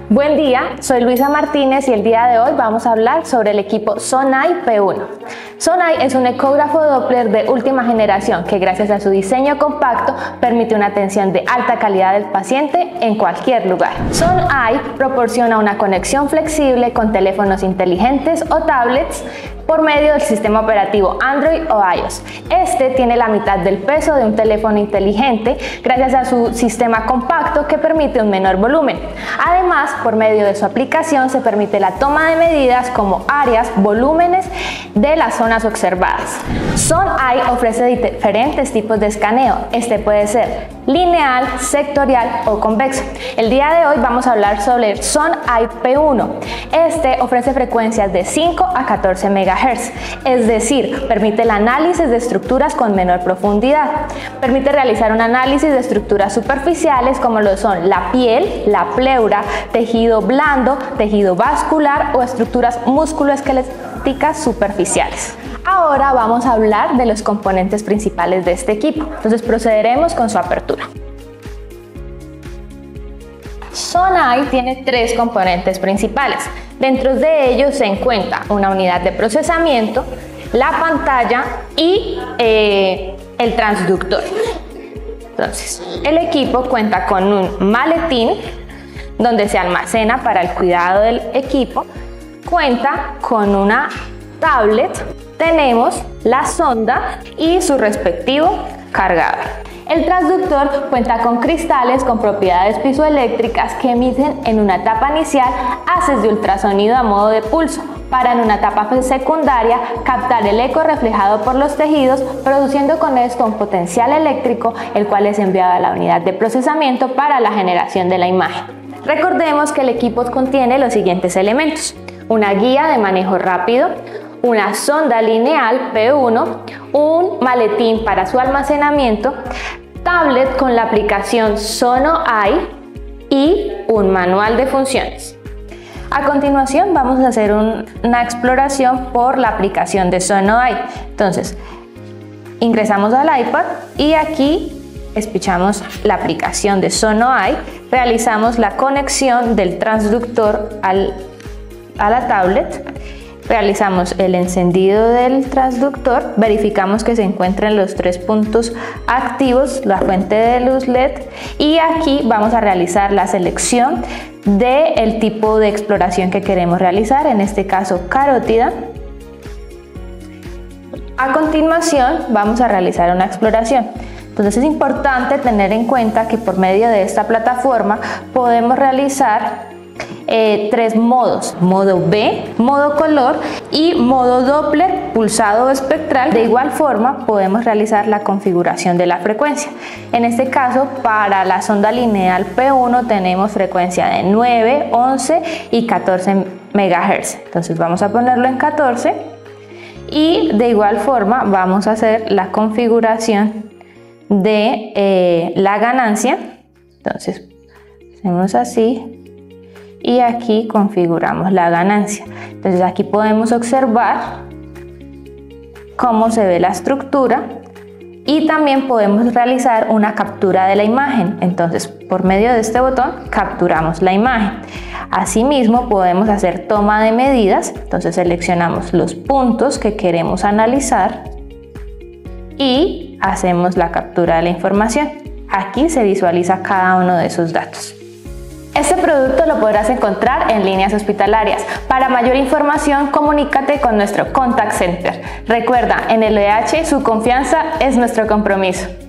Buen día, soy Luisa Martínez y el día de hoy vamos a hablar sobre el equipo SONAI P1. SONAI es un ecógrafo Doppler de última generación que gracias a su diseño compacto permite una atención de alta calidad del paciente en cualquier lugar. SONAI proporciona una conexión flexible con teléfonos inteligentes o tablets por medio del sistema operativo Android o iOS. Este tiene la mitad del peso de un teléfono inteligente gracias a su sistema compacto que permite un menor volumen. Además, por medio de su aplicación se permite la toma de medidas como áreas, volúmenes de las zonas observadas. SONAI ofrece diferentes tipos de escaneo. Este puede ser lineal, sectorial o convexo. El día de hoy vamos a hablar sobre el SONAI P1. Este ofrece frecuencias de 5 a 14 MHz, es decir, permite el análisis de estructuras con menor profundidad. Permite realizar un análisis de estructuras superficiales como lo son la piel, la pleura, tejido blando, tejido vascular o estructuras musculoesqueléticas superficiales. Ahora vamos a hablar de los componentes principales de este equipo, entonces procederemos con su apertura. SONAI tiene tres componentes principales. Dentro de ellos se encuentra una unidad de procesamiento, la pantalla y el transductor. Entonces, el equipo cuenta con un maletín donde se almacena para el cuidado del equipo, cuenta con una tablet, tenemos la sonda y su respectivo cargador. El transductor cuenta con cristales con propiedades piezoeléctricas que emiten en una etapa inicial haces de ultrasonido a modo de pulso, para en una etapa secundaria captar el eco reflejado por los tejidos, produciendo con esto un potencial eléctrico, el cual es enviado a la unidad de procesamiento para la generación de la imagen. Recordemos que el equipo contiene los siguientes elementos: una guía de manejo rápido, una sonda lineal P1, un maletín para su almacenamiento, tablet con la aplicación SONAI y un manual de funciones. A continuación vamos a hacer una exploración por la aplicación de SONAI. Entonces, ingresamos al iPad y aquí espichamos la aplicación de SONAI, realizamos la conexión del transductor a la tablet, realizamos el encendido del transductor, verificamos que se encuentren los tres puntos activos, la fuente de luz LED, y aquí vamos a realizar la selección del tipo de exploración que queremos realizar, en este caso carótida. A continuación vamos a realizar una exploración. Entonces es importante tener en cuenta que por medio de esta plataforma podemos realizar tres modos: modo B, modo color y modo Doppler pulsado espectral. De igual forma podemos realizar la configuración de la frecuencia. En este caso, para la sonda lineal P1 tenemos frecuencia de 9, 11 y 14 MHz. Entonces vamos a ponerlo en 14 y de igual forma vamos a hacer la configuración de la ganancia. Entonces hacemos así y aquí configuramos la ganancia. Entonces aquí podemos observar cómo se ve la estructura y también podemos realizar una captura de la imagen. Entonces por medio de este botón capturamos la imagen. Asimismo podemos hacer toma de medidas. Entonces seleccionamos los puntos que queremos analizar y hacemos la captura de la información. Aquí se visualiza cada uno de esos datos. Este producto lo podrás encontrar en Líneas Hospitalarias. Para mayor información, comunícate con nuestro Contact Center. Recuerda, en el EH su confianza es nuestro compromiso.